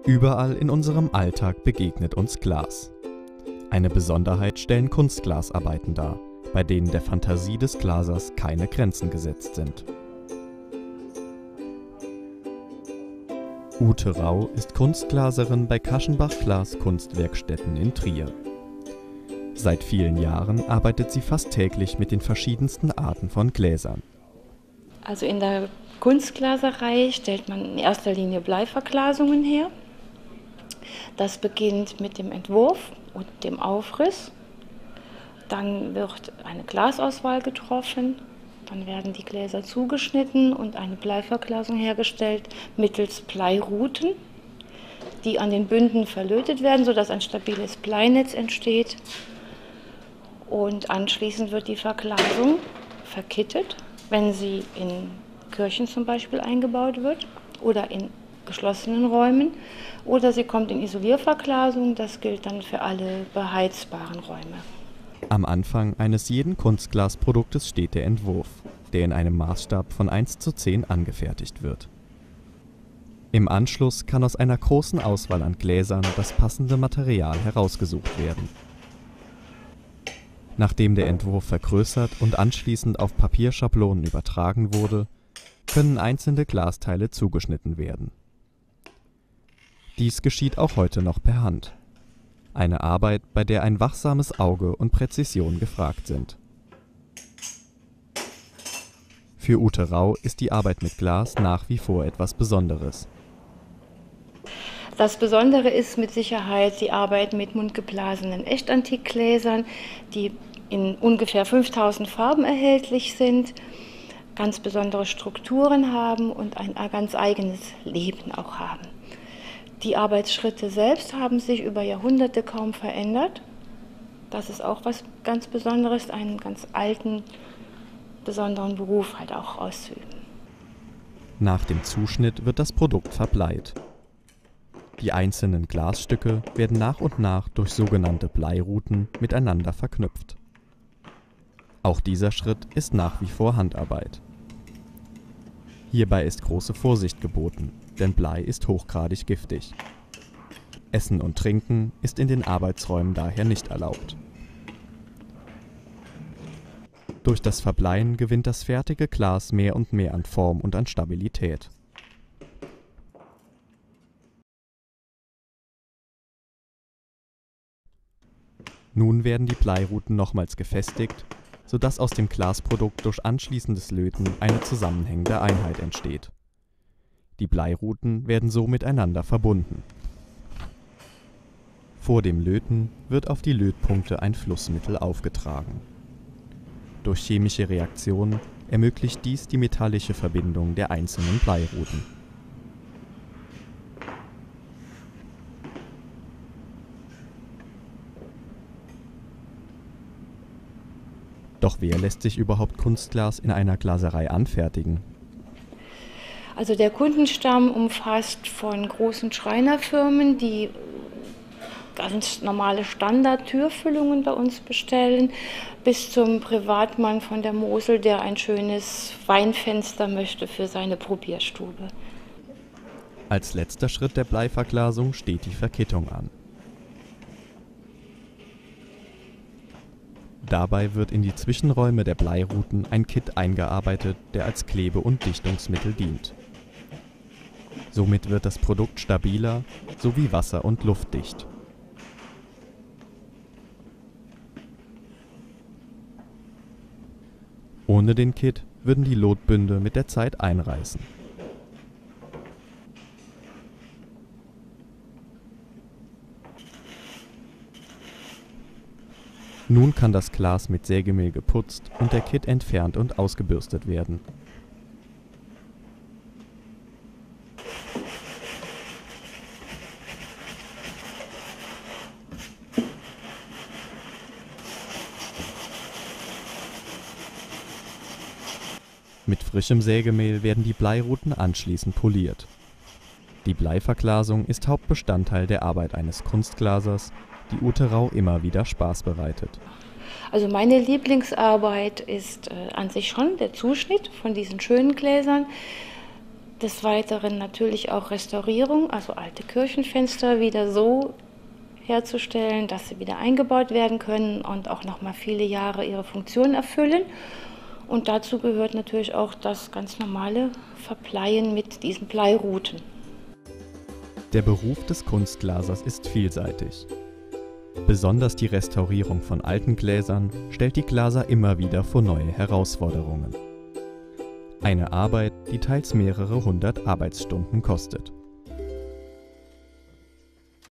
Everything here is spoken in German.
Überall in unserem Alltag begegnet uns Glas. Eine Besonderheit stellen Kunstglasarbeiten dar, bei denen der Fantasie des Glasers keine Grenzen gesetzt sind. Ute Rau ist Kunstglaserin bei Kaschenbach Glas Kunstwerkstätten in Trier. Seit vielen Jahren arbeitet sie fast täglich mit den verschiedensten Arten von Gläsern. Also in der Kunstglaserei stellt man in erster Linie Bleiverglasungen her. Das beginnt mit dem Entwurf und dem Aufriss. Dann wird eine Glasauswahl getroffen. Dann werden die Gläser zugeschnitten und eine Bleiverglasung hergestellt mittels Bleiruten, die an den Bünden verlötet werden, sodass ein stabiles Bleinetz entsteht. Und anschließend wird die Verglasung verkittet, wenn sie in Kirchen zum Beispiel eingebaut wird oder in geschlossenen Räumen. Oder sie kommt in Isolierverglasung, das gilt dann für alle beheizbaren Räume. Am Anfang eines jeden Kunstglasproduktes steht der Entwurf, der in einem Maßstab von 1:10 angefertigt wird. Im Anschluss kann aus einer großen Auswahl an Gläsern das passende Material herausgesucht werden. Nachdem der Entwurf vergrößert und anschließend auf Papierschablonen übertragen wurde, können einzelne Glasteile zugeschnitten werden. Dies geschieht auch heute noch per Hand. Eine Arbeit, bei der ein wachsames Auge und Präzision gefragt sind. Für Ute Rau ist die Arbeit mit Glas nach wie vor etwas Besonderes. Das Besondere ist mit Sicherheit die Arbeit mit mundgeblasenen Echtantikgläsern, die in ungefähr 5000 Farben erhältlich sind, ganz besondere Strukturen haben und ein ganz eigenes Leben auch haben. Die Arbeitsschritte selbst haben sich über Jahrhunderte kaum verändert. Das ist auch was ganz Besonderes, einen ganz alten, besonderen Beruf halt auch auszuüben. Nach dem Zuschnitt wird das Produkt verbleit. Die einzelnen Glasstücke werden nach und nach durch sogenannte Bleiruten miteinander verknüpft. Auch dieser Schritt ist nach wie vor Handarbeit. Hierbei ist große Vorsicht geboten, denn Blei ist hochgradig giftig. Essen und Trinken ist in den Arbeitsräumen daher nicht erlaubt. Durch das Verbleien gewinnt das fertige Glas mehr und mehr an Form und an Stabilität. Nun werden die Bleiruten nochmals gefestigt, sodass aus dem Glasprodukt durch anschließendes Löten eine zusammenhängende Einheit entsteht. Die Bleiruten werden so miteinander verbunden. Vor dem Löten wird auf die Lötpunkte ein Flussmittel aufgetragen. Durch chemische Reaktionen ermöglicht dies die metallische Verbindung der einzelnen Bleiruten. Doch wer lässt sich überhaupt Kunstglas in einer Glaserei anfertigen? Also der Kundenstamm umfasst von großen Schreinerfirmen, die ganz normale Standard-Türfüllungen bei uns bestellen, bis zum Privatmann von der Mosel, der ein schönes Weinfenster möchte für seine Probierstube. Als letzter Schritt der Bleiverglasung steht die Verkittung an. Dabei wird in die Zwischenräume der Bleiruten ein Kitt eingearbeitet, der als Klebe- und Dichtungsmittel dient. Somit wird das Produkt stabiler sowie wasser- und luftdicht. Ohne den Kitt würden die Lotbünde mit der Zeit einreißen. Nun kann das Glas mit Sägemehl geputzt und der Kitt entfernt und ausgebürstet werden. Mit frischem Sägemehl werden die Bleiruten anschließend poliert. Die Bleiverglasung ist Hauptbestandteil der Arbeit eines Kunstglasers, die Ute Rau immer wieder Spaß bereitet. Also meine Lieblingsarbeit ist an sich schon der Zuschnitt von diesen schönen Gläsern. Des Weiteren natürlich auch Restaurierung, also alte Kirchenfenster wieder so herzustellen, dass sie wieder eingebaut werden können und auch noch mal viele Jahre ihre Funktion erfüllen. Und dazu gehört natürlich auch das ganz normale Verbleien mit diesen Bleiruten. Der Beruf des Kunstglasers ist vielseitig. Besonders die Restaurierung von alten Gläsern stellt die Glaser immer wieder vor neue Herausforderungen. Eine Arbeit, die teils mehrere hundert Arbeitsstunden kostet.